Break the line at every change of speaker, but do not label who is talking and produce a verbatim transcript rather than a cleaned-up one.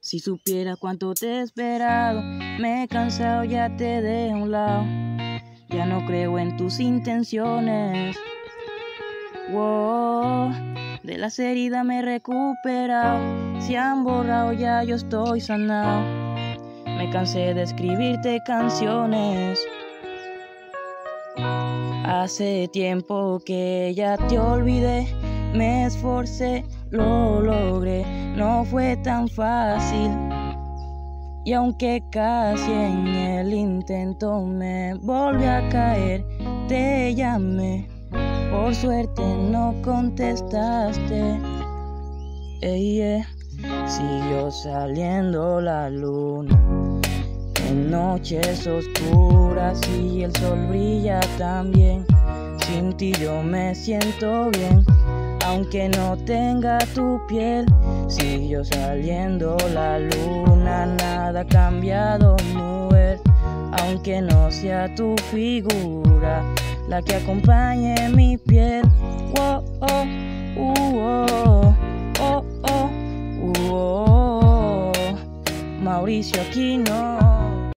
Si supieras cuánto te he esperado, me he cansado, ya te dejé a un lado. Ya no creo en tus intenciones. Wow, de las heridas me he recuperado. Se han borrado, ya yo estoy sanado. Me cansé de escribirte canciones. Hace tiempo que ya te olvidé. Me esforcé, lo logré. No fue tan fácil. Y aunque casi en el intento me volví a caer, te llamé. Por suerte no contestaste. Ey, eh. Siguió saliendo la luna en noches oscuras y el sol brilla también. Sin ti yo me siento bien, aunque no tenga tu piel. Siguió saliendo la luna, nada ha cambiado, mujer. Aunque no sea tu figura la que acompañe mi piel. Oh, oh, uh, oh, oh, oh, uh, oh. Mauricio Aquino.